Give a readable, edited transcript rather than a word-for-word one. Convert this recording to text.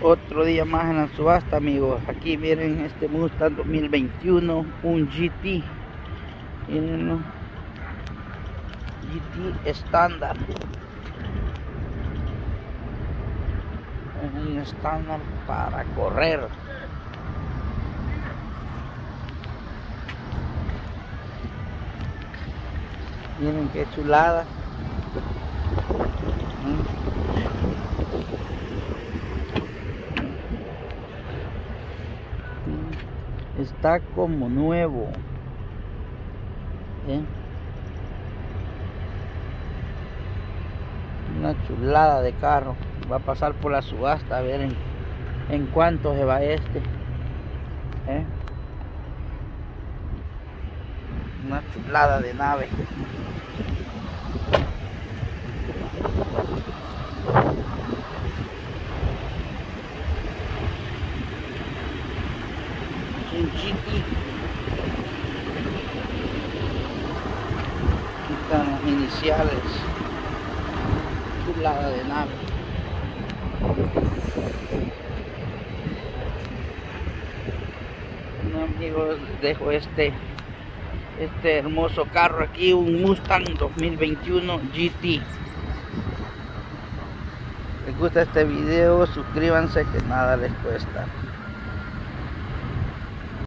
Otro día más en la subasta, amigos. Aquí miren este Mustang 2021, un GT. Mirenlo, GT estándar. Es un estándar para correr. Miren qué chulada. Está como nuevo. Una chulada de carro. Va a pasar por la subasta a ver en cuánto se va este. Una chulada de nave. Un GT. Aquí están los iniciales. Chulada de nave. Bueno, amigos, les dejo este hermoso carro aquí, un Mustang 2021 GT. Les gusta este video, suscríbanse, que nada les cuesta.